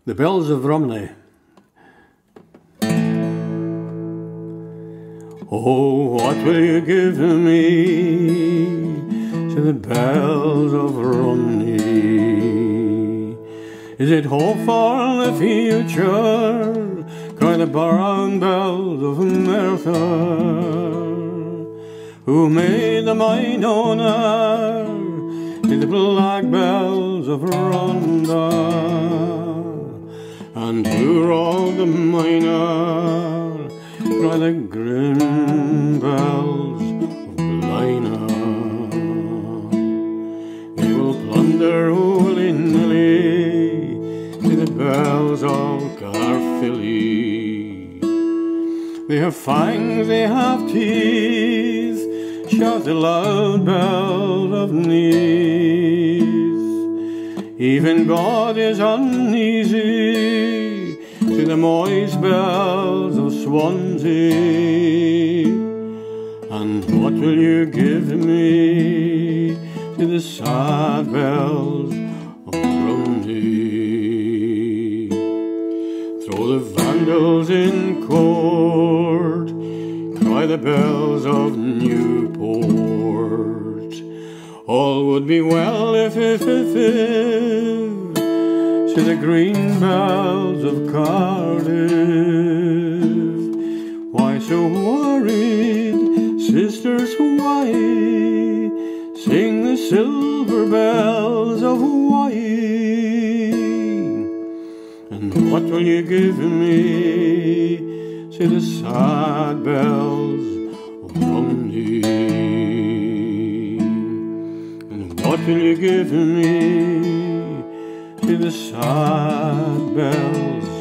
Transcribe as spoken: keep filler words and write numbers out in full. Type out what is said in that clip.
The Bells of Rhymney. Oh, what will you give me to the bells of Rhymney? Is it hope for the future? Cry the brown bells of Merthyr. Who made the mine owner in the black bells of Rhondda? And who rolled the miner? Cry the grim bells of Blaina. They will plunder willy-nilly to the bells of Carfilly. They have fangs, they have teeth, shout the loud bells of Neath. Even God is uneasy to the moist bells of Swansea. And what will you give me to the sad bells of Rhymney? Throw the vandals in court, cry the bells of Newport. All would be well if, if, if, if, to the green bells of Cardiff. Why so worried, sisters, why? Sing the silver bells of Hawaii. And what will you give me to the sad bells of Rhymney? What will you give me to the sad bells